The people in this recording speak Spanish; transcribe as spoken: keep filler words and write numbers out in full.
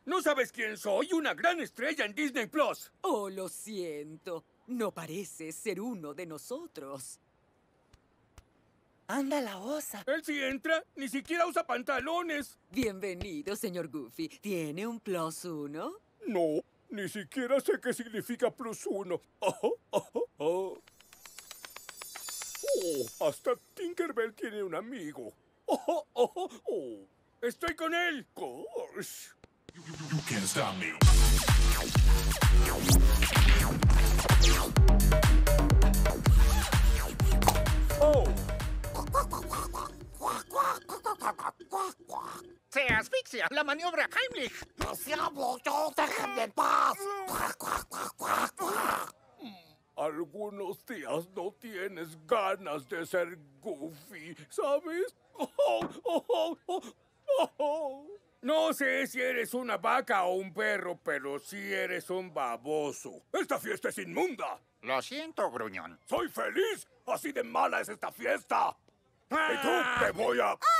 ¿No sabes quién soy? Una gran estrella en Disney Plus. Oh, lo siento. No pareces ser uno de nosotros. Anda la osa. Él sí entra, ni siquiera usa pantalones. Bienvenido, señor Goofy. ¿Tiene un plus uno? No, ni siquiera sé qué significa plus uno. Oh, oh, oh, oh. Oh, hasta Tinkerbell tiene un amigo. Oh, oh, oh, oh. ¡Estoy con él! Gosh. You, you, you can't stop me. Oh. ¡Se asfixia! ¡La maniobra Heimlich! ¡No se hablo yo! ¡Déjenme en paz! Algunos días no tienes ganas de ser Goofy, ¿sabes? Oh, oh, oh, oh, oh, oh. No sé si eres una vaca o un perro, pero sí eres un baboso. ¡Esta fiesta es inmunda! Lo siento, gruñón. ¡Soy feliz! ¡Así de mala es esta fiesta! ¡Y tú te voy a...